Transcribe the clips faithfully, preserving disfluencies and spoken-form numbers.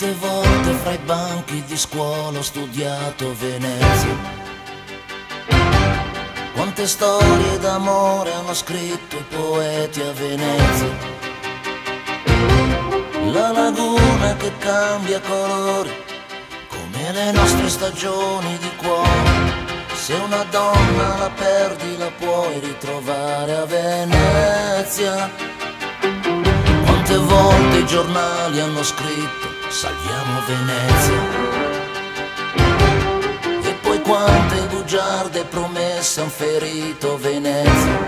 Quante volte fra i banchi di scuola ho studiato Venezia, quante storie d'amore hanno scritto i poeti a Venezia. La laguna che cambia colore come le nostre stagioni di cuore. Se una donna la perdi la puoi ritrovare a Venezia. Quante volte i giornali hanno scritto salviamo Venezia, e poi quante bugiarde promesse han ferito Venezia.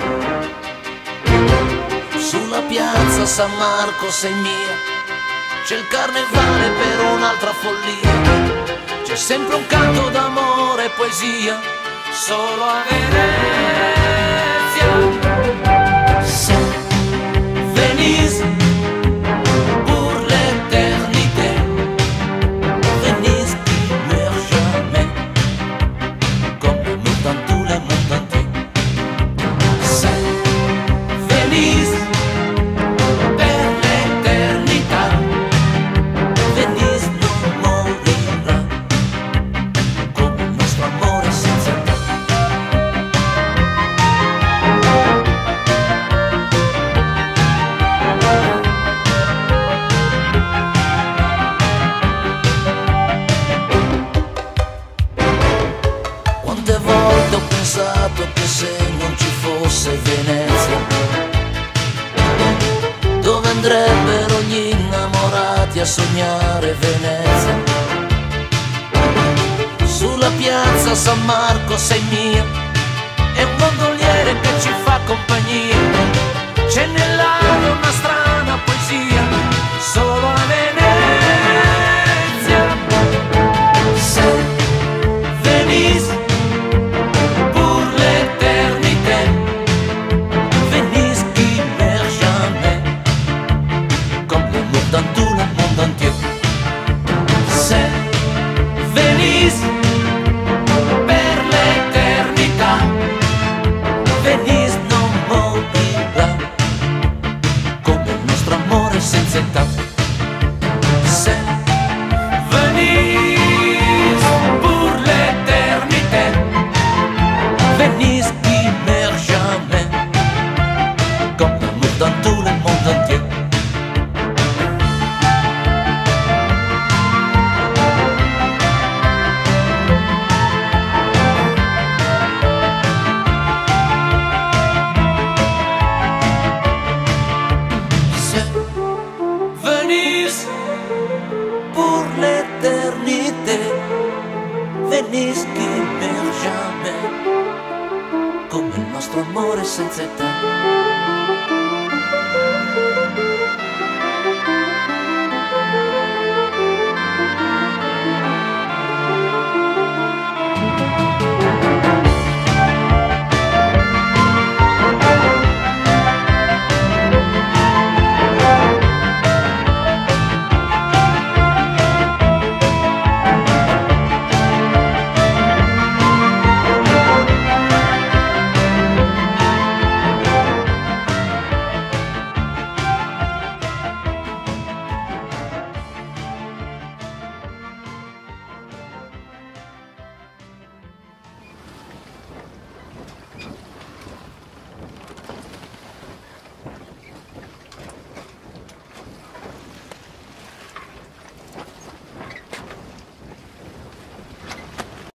Sulla piazza San Marco sei mia, c'è il carnevale per un'altra follia, c'è sempre un canto d'amore e poesia solo a Venezia. Se Venise pour l'éternité, Venise qui meurt jamais, comme l'amour dans tous les mondes entiers. Se Venise per l'éternità, Venise non morirà, come il nostro amore senza te. Quante volte ho pensato che se non ci fosse Venezia, dove andrebbero gli innamorati a sognare Venezia? Sulla piazza San Marco sei mia, è un gondoliere che ci fa compagnia, c'è nell'aria una strana poesia solo a Venezia. Se Venise pour l'éternité, Venise qui meurt jamais, comme l'amour dans tout le monde entier. Se Venise per l'éternità, Venise non morirà, come il nostro amore senza età. Se Venise pour l'éternité, Venise qui meurt jamais, comme l'amour dans tout le monde entier. Se Venise pour l'éternité, Venise qui meurt jamais, come il nostro amore senza età.